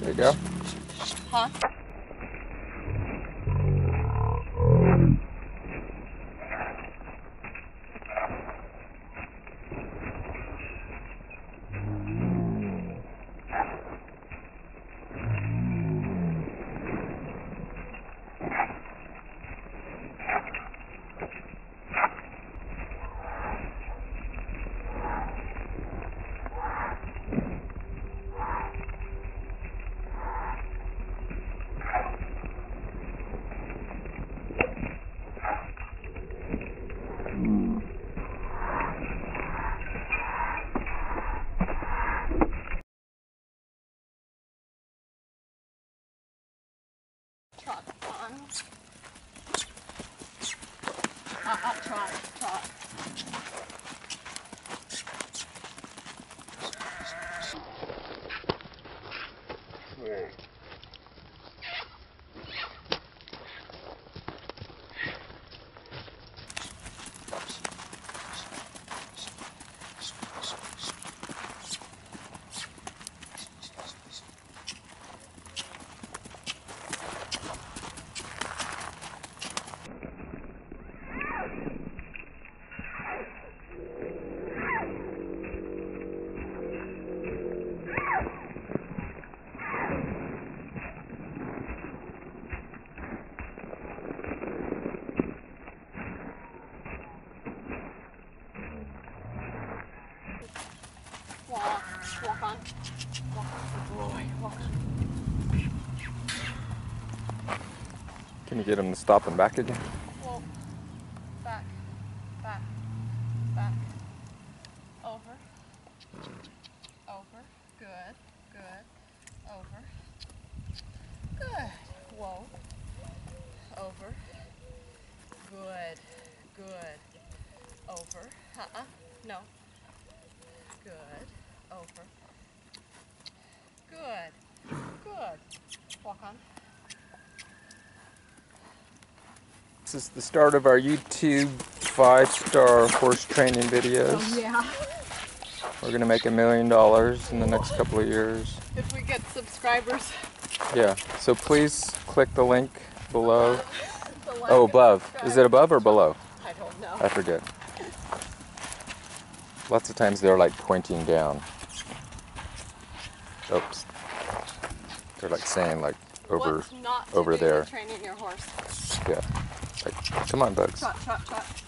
There you go. Huh? Trot on. Trot. Walk on. Good boy. Walk on. Can you get him to stop and back again? Well, back. Over. Good. Over. Good. Whoa. Over. Good. Over. No. Good. Over. Good. Walk on. This is the start of our YouTube 5-star horse training videos. Oh, yeah. We're going to make $1 million in the next couple of years. If we get subscribers. Yeah, so please click the link below. Oh, above. Is it above or below? I don't know. I forget. Lots of times they're like pointing down. Oops. They're like saying like over there. Training your horse. Yeah. Like, come on, Bugs. Trot.